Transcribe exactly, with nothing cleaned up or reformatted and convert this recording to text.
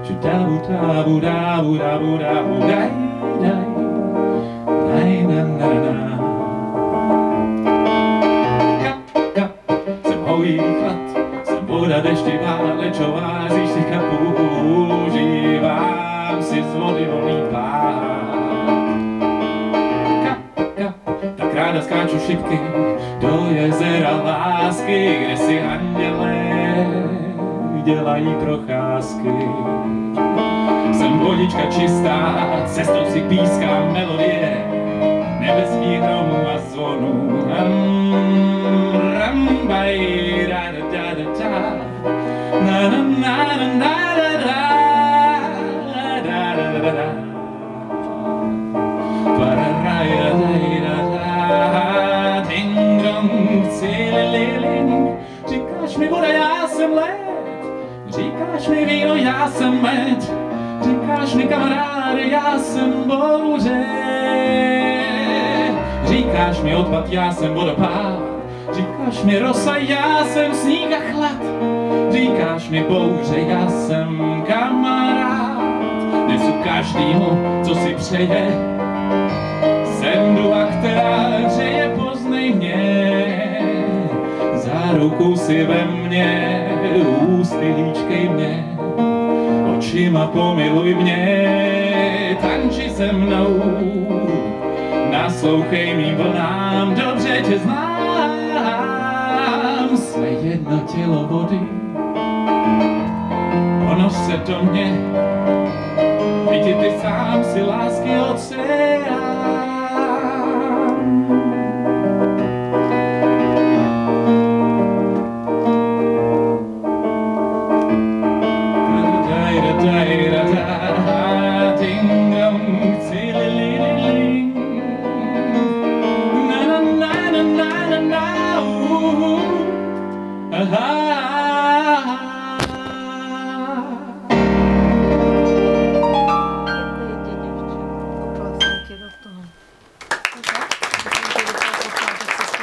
Dabu dabu dabu dabu dabu daj daj daj na na na. Kap kap, jsem holý chlad, jsem voda deštivá, lečová, z jižních kapů užívám si z vody volný pád. Kap kap, tak ráda skáču šipky do jezera lásky, kde si andělé dělají procházky. Jsem vodička čistá, cestou si pískám melodie nebeských hromů a zvonů. Ram, ram, baj, da, da, da, da, da. Na, na, na, na, na, da, da, da, da, da, da, da. Pararaj, da, da, da, da. Ding, dong, cilililing. Říkáš mi voda, já jsem led. Říkáš mi víno, já jsem med. Říkáš mi kamaráde, já jsem bouře. Říkáš mi odpad, já jsem vodopád. Říkáš mi rosa, já jsem sníh a chlad. Říkáš mi bouře, já jsem kamarád. Nesu každýmu, co si přeje. Jsem duha, která hřeje, poznej mě. Za ruku si ve mně, ústy líčkej mě. Očima pomiluj mě, tanči se mnou, naslouchej mým vlnám, dobře tě znám. Jsme jedno tělo vody, ponoř se do mě, vidí ty sám si lásky oceán.